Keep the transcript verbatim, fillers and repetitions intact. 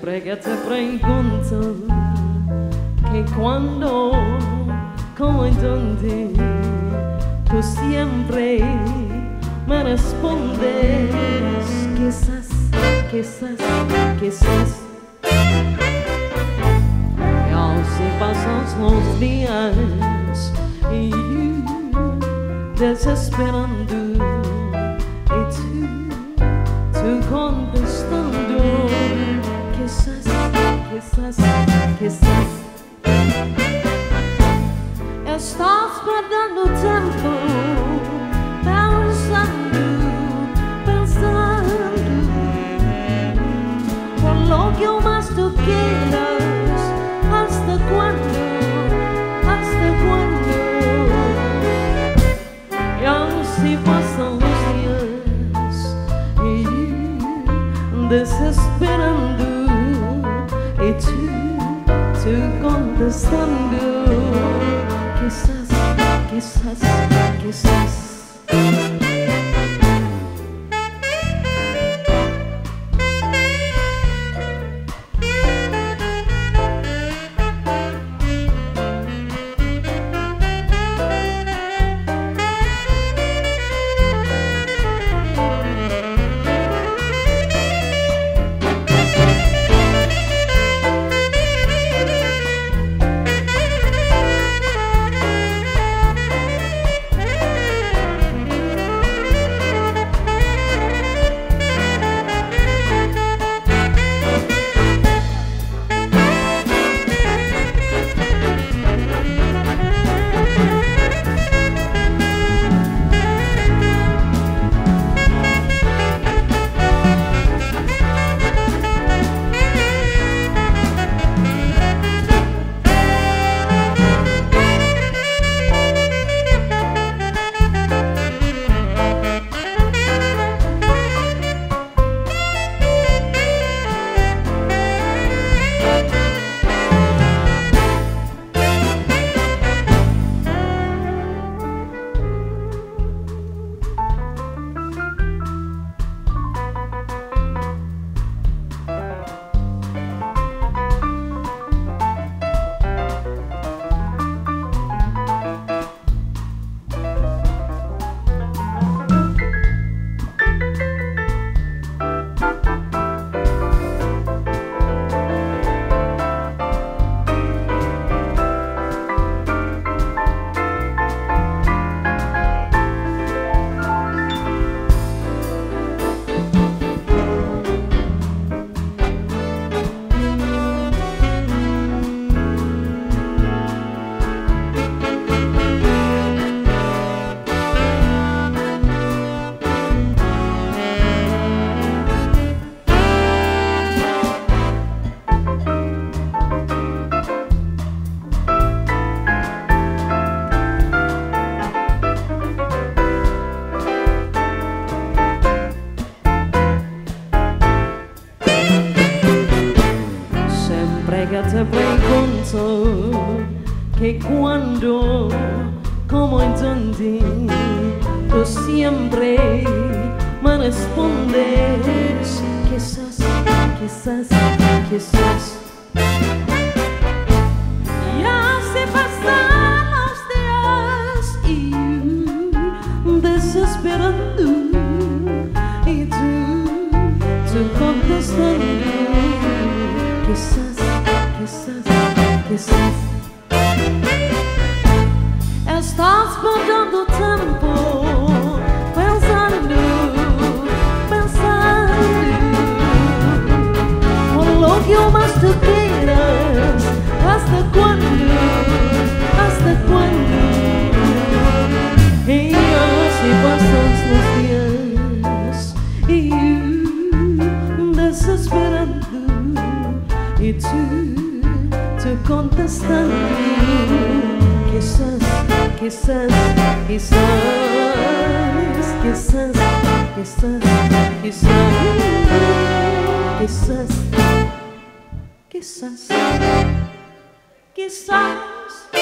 Siempre que te pregunto que cuando, cómo y dónde, tú siempre me respondes quizás, quizás, quizás. Y así pasan los días y yo desesperando y tú, tú contestando quizás, quizás, quizás. Estás perdiendo tiempo pensando, pensando por lo que más tú quieras. ¿Hasta cuándo? ¿Hasta cuándo? Y así pasan los días y yo desesperando y tú, tú contestando quizás, quizás, quizás. Te pregunto que cuando, cómo y dónde, tú siempre me respondes quizás, quizás, quizás. Y así pasan los días y yo desesperando y tú, tú contestando quizás, quizás, quizás. Estás perdiendo tiempo pensando, pensando por lo que más tú quieras. ¿Hasta cuándo? ¿Hasta cuándo? Y así pasan los días y yo desesperando y tú, tú contestando quizás, quizás, quizás, quizás, quizás, quizás, quizás, quizás, quizás.